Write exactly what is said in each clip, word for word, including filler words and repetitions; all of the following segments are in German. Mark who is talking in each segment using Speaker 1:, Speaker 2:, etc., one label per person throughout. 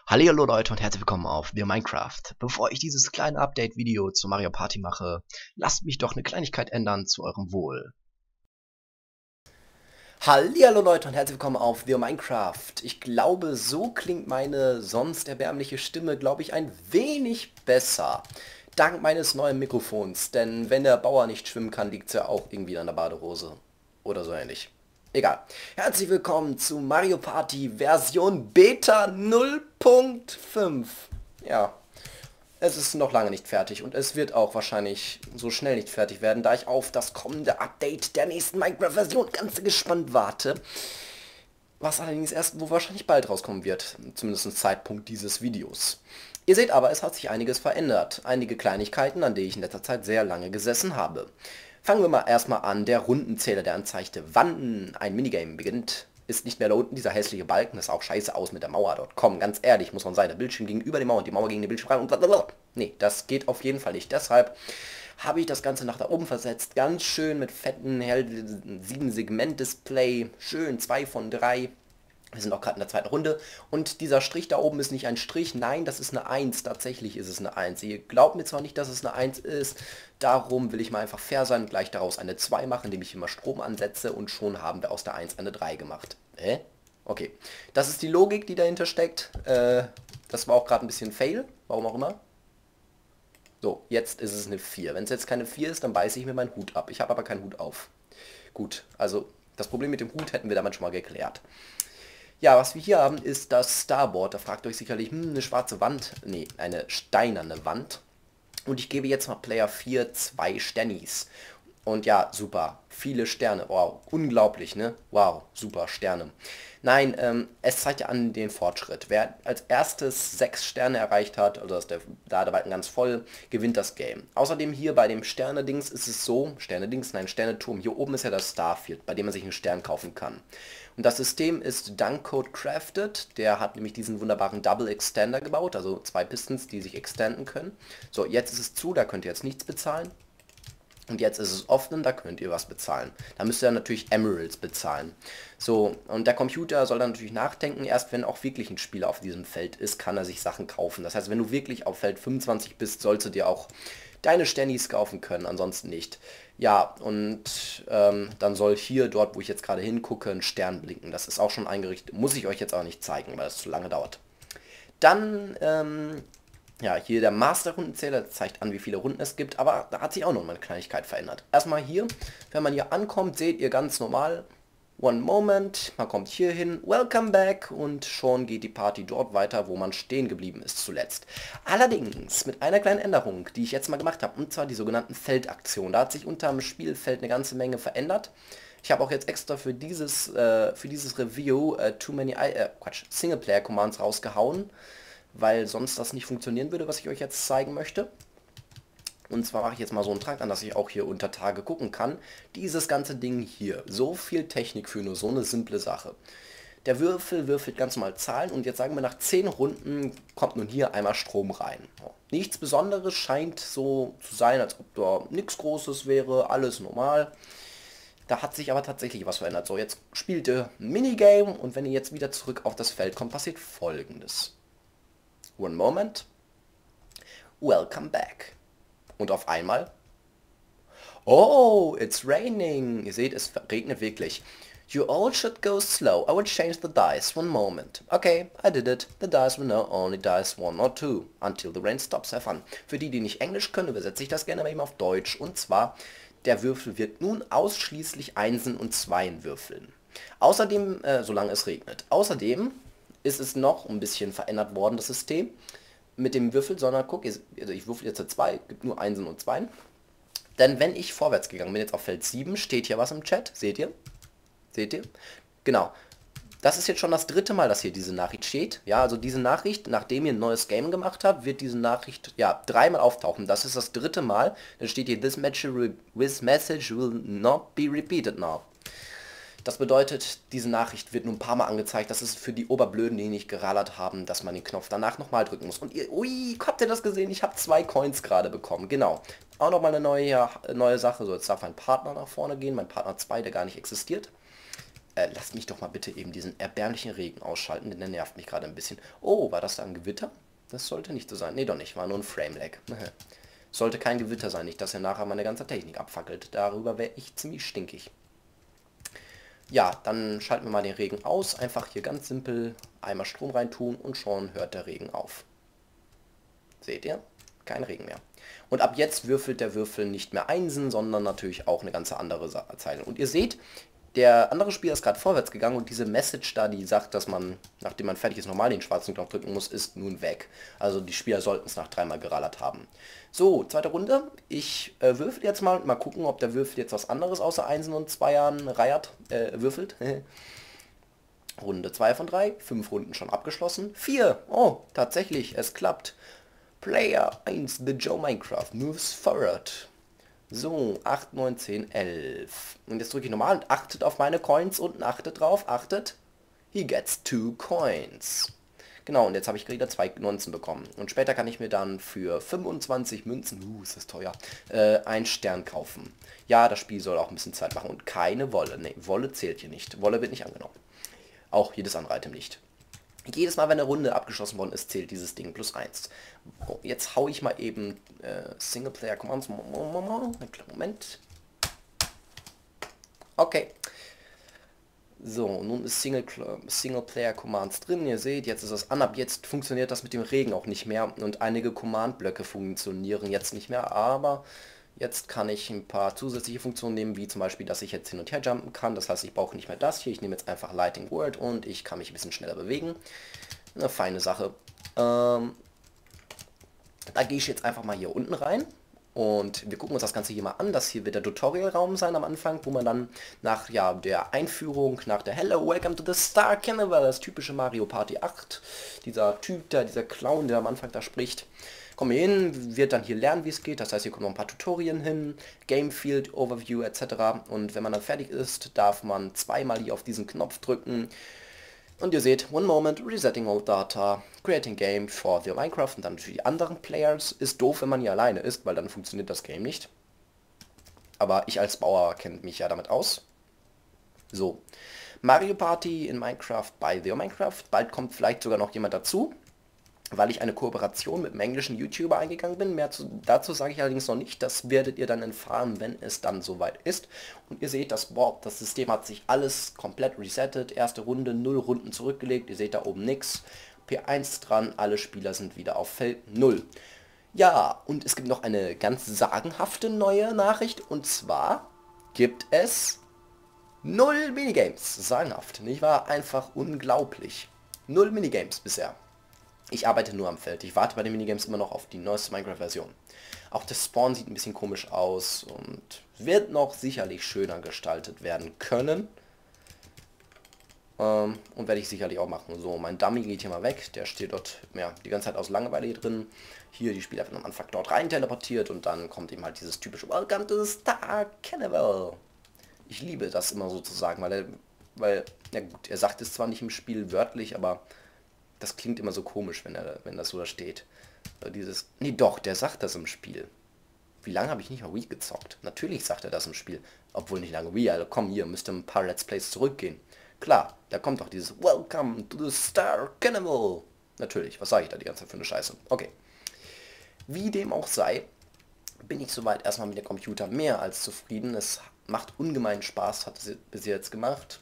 Speaker 1: Hallihallo Leute und herzlich willkommen auf The Minecraft. Bevor ich dieses kleine Update-Video zu Mario Party mache, lasst mich doch eine Kleinigkeit ändern zu eurem Wohl.
Speaker 2: Hallihallo Leute und herzlich willkommen auf The Minecraft. Ich glaube, so klingt meine sonst erbärmliche Stimme, glaube ich, ein wenig besser. Dank meines neuen Mikrofons, denn wenn der Bauer nicht schwimmen kann, liegt es ja auch irgendwie an der Badehose. Oder so ähnlich. Egal. Herzlich willkommen zu Mario Party Version Beta null Punkt fünf. Ja, es ist noch lange nicht fertig und es wird auch wahrscheinlich so schnell nicht fertig werden, da ich auf das kommende Update der nächsten Minecraft-Version ganz gespannt warte. Was allerdings erst wo wahrscheinlich bald rauskommen wird, zumindest zum Zeitpunkt dieses Videos. Ihr seht aber, es hat sich einiges verändert. Einige Kleinigkeiten, an denen ich in letzter Zeit sehr lange gesessen habe. Fangen wir mal erstmal an, der Rundenzähler, der anzeigte, wann ein Minigame beginnt, ist nicht mehr da unten, dieser hässliche Balken, das sah auch scheiße aus mit der Mauer dort. Komm, ganz ehrlich, muss man sagen, der Bildschirm gegenüber die Mauer und die Mauer gegen den Bildschirm rein und blablabla. Nee, das geht auf jeden Fall nicht. Deshalb habe ich das Ganze nach da oben versetzt, ganz schön mit fetten sieben Segment Display, schön zwei von drei. Wir sind auch gerade in der zweiten Runde und dieser Strich da oben ist nicht ein Strich, nein, das ist eine eins, tatsächlich ist es eine eins. Ihr glaubt mir zwar nicht, dass es eine eins ist, darum will ich mal einfach fair sein und gleich daraus eine zwei machen, indem ich immer Strom ansetze und schon haben wir aus der eins eine drei gemacht. Hä? Okay, das ist die Logik, die dahinter steckt. Äh, das war auch gerade ein bisschen Fail, warum auch immer. So, jetzt ist es eine vier. Wenn es jetzt keine vier ist, dann beiße ich mir meinen Hut ab. Ich habe aber keinen Hut auf. Gut, also das Problem mit dem Hut hätten wir damit schon mal geklärt. Ja, was wir hier haben, ist das Starboard. Da fragt ihr euch sicherlich, hm, eine schwarze Wand. Nee, eine steinerne Wand. Und ich gebe jetzt mal Player vier zwei Sternis. Und ja, super. Viele Sterne. Wow, unglaublich, ne? Wow, super, Sterne. Nein, ähm, es zeigt ja an den Fortschritt. Wer als erstes sechs Sterne erreicht hat, also ist der Ladebalken ganz voll, gewinnt das Game. Außerdem hier bei dem Sterne-Dings ist es so, Sterne-Dings, nein, Sterneturm, hier oben ist ja das Starfield, bei dem man sich einen Stern kaufen kann. Und das System ist Duncode Crafted, der hat nämlich diesen wunderbaren Double Extender gebaut, also zwei Pistons, die sich extenden können. So, jetzt ist es zu, da könnt ihr jetzt nichts bezahlen. Und jetzt ist es offen, da könnt ihr was bezahlen. Da müsst ihr natürlich Emeralds bezahlen. So, und der Computer soll dann natürlich nachdenken, erst wenn auch wirklich ein Spieler auf diesem Feld ist, kann er sich Sachen kaufen. Das heißt, wenn du wirklich auf Feld fünfundzwanzig bist, sollst du dir auch deine Sternis kaufen können, ansonsten nicht. Ja, und ähm, dann soll hier, dort wo ich jetzt gerade hingucke, ein Stern blinken. Das ist auch schon eingerichtet, muss ich euch jetzt auch nicht zeigen, weil es zu lange dauert. Dann, ähm, ja, hier der Master-Rundenzähler zeigt an, wie viele Runden es gibt, aber da hat sich auch noch mal eine Kleinigkeit verändert. Erstmal hier, wenn man hier ankommt, seht ihr ganz normal, one moment, man kommt hier hin, welcome back und schon geht die Party dort weiter, wo man stehen geblieben ist zuletzt. Allerdings mit einer kleinen Änderung, die ich jetzt mal gemacht habe, und zwar die sogenannten Feldaktionen. Da hat sich unterm Spielfeld eine ganze Menge verändert. Ich habe auch jetzt extra für dieses, äh, für dieses Review äh, Too Many, äh, Quatsch, Singleplayer-Commands rausgehauen, weil sonst das nicht funktionieren würde, was ich euch jetzt zeigen möchte. Und zwar mache ich jetzt mal so einen Trakt an, dass ich auch hier unter Tage gucken kann. Dieses ganze Ding hier, so viel Technik für nur so eine simple Sache. Der Würfel würfelt ganz normal Zahlen und jetzt sagen wir, nach zehn Runden kommt nun hier einmal Strom rein. Nichts Besonderes, scheint so zu sein, als ob da nichts Großes wäre, alles normal. Da hat sich aber tatsächlich was verändert. So, jetzt spielt ihr ein Minigame und wenn ihr jetzt wieder zurück auf das Feld kommt, passiert Folgendes. One moment. Welcome back. Und auf einmal... Oh, it's raining. Ihr seht, es regnet wirklich. You all should go slow. I will change the dice. One moment. Okay, I did it. The dice will now only dice one or two. Until the rain stops. Have fun. Für die, die nicht Englisch können, übersetze ich das gerne mal eben auf Deutsch. Und zwar, der Würfel wird nun ausschließlich Einsen und Zweien würfeln. Außerdem, äh, solange es regnet. Außerdem ist es noch ein bisschen verändert worden, das System, mit dem Würfel, sondern guck, also ich würfel jetzt zwei, gibt nur Einsen und Zweien. Denn wenn ich vorwärts gegangen bin, jetzt auf Feld sieben, steht hier was im Chat, seht ihr? Seht ihr? Genau. Das ist jetzt schon das dritte Mal, dass hier diese Nachricht steht. Ja, also diese Nachricht, nachdem ihr ein neues Game gemacht habt, wird diese Nachricht, ja, dreimal auftauchen. Das ist das dritte Mal. Dann steht hier, this message, this message will not be repeated now. Das bedeutet, diese Nachricht wird nur ein paar Mal angezeigt. Das ist für die Oberblöden, die nicht gerallert haben, dass man den Knopf danach nochmal drücken muss. Und ihr, ui, habt ihr das gesehen? Ich habe zwei Coins gerade bekommen. Genau. Auch nochmal eine neue, neue Sache. So, jetzt darf mein Partner nach vorne gehen. Mein Partner zwei, der gar nicht existiert. Äh, lasst mich doch mal bitte eben diesen erbärmlichen Regen ausschalten, denn der nervt mich gerade ein bisschen. Oh, war das da ein Gewitter? Das sollte nicht so sein. Nee, doch nicht. War nur ein Frame-Lag. Sollte kein Gewitter sein, nicht, dass er nachher meine ganze Technik abfackelt. Darüber wäre ich ziemlich stinkig. Ja, dann schalten wir mal den Regen aus. Einfach hier ganz simpel einmal Strom reintun und schon hört der Regen auf. Seht ihr? Kein Regen mehr. Und ab jetzt würfelt der Würfel nicht mehr Einsen, sondern natürlich auch eine ganz andere Zeile. Und ihr seht, der andere Spieler ist gerade vorwärts gegangen und diese Message da, die sagt, dass man, nachdem man fertig ist, normal den schwarzen Knopf drücken muss, ist nun weg. Also die Spieler sollten es nach dreimal gerallert haben. So, zweite Runde. Ich äh, würfel jetzt mal, mal gucken, ob der Würfel jetzt was anderes außer Einsen und Zweiern reiert, äh, würfelt. Runde zwei von drei, fünf Runden schon abgeschlossen. vier, oh, tatsächlich, es klappt. Player eins, The Joe Minecraft, moves forward. So, acht, neun, zehn, elf. Und jetzt drücke ich normal und achtet auf meine Coins unten, achtet drauf, achtet. He gets two coins. Genau, und jetzt habe ich wieder zwei Münzen bekommen. Und später kann ich mir dann für fünfundzwanzig Münzen, uh, ist das teuer, äh, einen Stern kaufen. Ja, das Spiel soll auch ein bisschen Zeit machen. Und keine Wolle. Ne, Wolle zählt hier nicht. Wolle wird nicht angenommen. Auch jedes andere Item nicht. Jedes Mal, wenn eine Runde abgeschlossen worden ist, zählt dieses Ding plus eins. Oh, jetzt hau ich mal eben äh, Singleplayer Commands. Moment. Okay. So, nun ist Single, Singleplayer Commands drin. Ihr seht, jetzt ist das an. Ab jetzt funktioniert das mit dem Regen auch nicht mehr. Und einige Command-Blöcke funktionieren jetzt nicht mehr. Aber jetzt kann ich ein paar zusätzliche Funktionen nehmen, wie zum Beispiel, dass ich jetzt hin und her jumpen kann. Das heißt, ich brauche nicht mehr das hier. Ich nehme jetzt einfach Lighting World und ich kann mich ein bisschen schneller bewegen. Eine feine Sache. Ähm, da gehe ich jetzt einfach mal hier unten rein. Und wir gucken uns das Ganze hier mal an. Das hier wird der Tutorial-Raum sein am Anfang, wo man dann nach ja, der Einführung, nach der Hello, welcome to the Star Carnival, das typische Mario Party acht, dieser Typ da, dieser Clown, der am Anfang da spricht, kommen wir hin, wird dann hier lernen, wie es geht. Das heißt, hier kommen noch ein paar Tutorien hin, Game Field, Overview et cetera. Und wenn man dann fertig ist, darf man zweimal hier auf diesen Knopf drücken. Und ihr seht, one moment, resetting all data, creating game for the Minecraft und dann für die anderen Players. Ist doof, wenn man hier alleine ist, weil dann funktioniert das Game nicht. Aber ich als Bauer kenne mich ja damit aus. So, Mario Party in Minecraft bei The Minecraft. Bald kommt vielleicht sogar noch jemand dazu, weil ich eine Kooperation mit einem englischen YouTuber eingegangen bin. Mehr zu, dazu sage ich allerdings noch nicht. Das werdet ihr dann erfahren, wenn es dann soweit ist. Und ihr seht, das Board, das System hat sich alles komplett resettet. Erste Runde, null Runden zurückgelegt. Ihr seht da oben nichts. P eins dran, alle Spieler sind wieder auf Feld null. Ja, und es gibt noch eine ganz sagenhafte neue Nachricht. Und zwar gibt es null Minigames. Sagenhaft, nicht wahr? Einfach unglaublich. Null Minigames bisher. Ich arbeite nur am Feld. Ich warte bei den Minigames immer noch auf die neueste Minecraft-Version. Auch das Spawn sieht ein bisschen komisch aus und wird noch sicherlich schöner gestaltet werden können. Ähm, und werde ich sicherlich auch machen. So, mein Dummy geht hier mal weg. Der steht dort ja, die ganze Zeit aus Langeweile hier drin. Hier, die Spieler werden am Anfang dort rein teleportiert und dann kommt eben halt dieses typische Welcome to the Star Carnival. Ich liebe das immer sozusagen, weil er, weil, ja gut, er sagt es zwar nicht im Spiel wörtlich, aber das klingt immer so komisch, wenn er, wenn das so da steht. Dieses, nee doch, der sagt das im Spiel. Wie lange habe ich nicht mal Wii gezockt? Natürlich sagt er das im Spiel. Obwohl nicht lange Wii, also komm hier, müsste ein paar Let's Plays zurückgehen. Klar, da kommt doch dieses Welcome to the Star Carnival. Natürlich, was sage ich da die ganze Zeit für eine Scheiße? Okay. Wie dem auch sei, bin ich soweit erstmal mit dem Computer mehr als zufrieden. Es macht ungemein Spaß, hat es bis jetzt gemacht.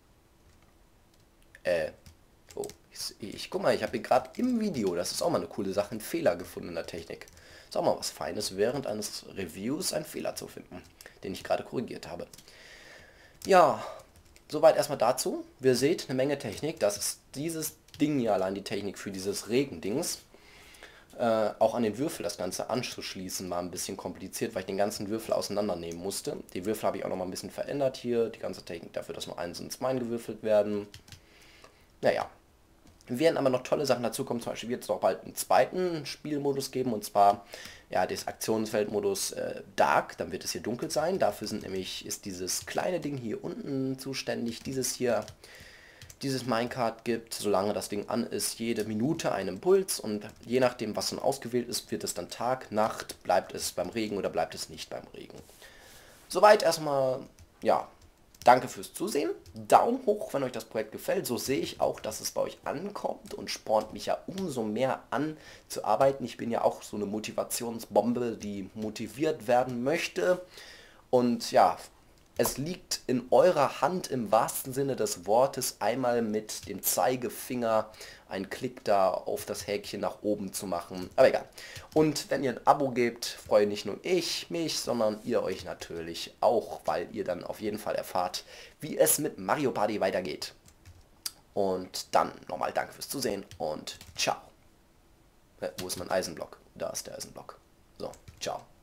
Speaker 2: Äh, oh, ich, ich guck mal, ich habe gerade im Video, das ist auch mal eine coole Sache, einen Fehler gefunden in der Technik. Ist auch mal was Feines, während eines Reviews einen Fehler zu finden, den ich gerade korrigiert habe. Ja, soweit erstmal dazu. Wir seht eine Menge Technik, das ist dieses Ding hier allein, die Technik für dieses Regendings. Äh, auch an den Würfel das Ganze anzuschließen war ein bisschen kompliziert, weil ich den ganzen Würfel auseinandernehmen musste. Die Würfel habe ich auch noch mal ein bisschen verändert hier, die ganze Technik dafür, dass nur eins und zwei gewürfelt werden. Naja, werden aber noch tolle Sachen dazu kommen, zum Beispiel wird es auch bald einen zweiten Spielmodus geben, und zwar ja des Aktionsfeldmodus äh, Dark, dann wird es hier dunkel sein, dafür sind nämlich, ist dieses kleine Ding hier unten zuständig, dieses hier, dieses Minecart gibt, solange das Ding an ist, jede Minute einen Impuls, und je nachdem, was dann ausgewählt ist, wird es dann Tag, Nacht, bleibt es beim Regen oder bleibt es nicht beim Regen. Soweit erstmal, ja, Danke fürs Zusehen. Daumen hoch, wenn euch das Projekt gefällt. So sehe ich auch, dass es bei euch ankommt und spornt mich ja umso mehr an zu arbeiten. Ich bin ja auch so eine Motivationsbombe, die motiviert werden möchte. Und ja, es liegt in eurer Hand im wahrsten Sinne des Wortes, einmal mit dem Zeigefinger einen Klick da auf das Häkchen nach oben zu machen. Aber egal. Und wenn ihr ein Abo gebt, freue nicht nur ich mich, sondern ihr euch natürlich auch, weil ihr dann auf jeden Fall erfahrt, wie es mit Mario Party weitergeht. Und dann nochmal danke fürs Zusehen und ciao. Äh, wo ist mein Eisenblock? Da ist der Eisenblock. So, ciao.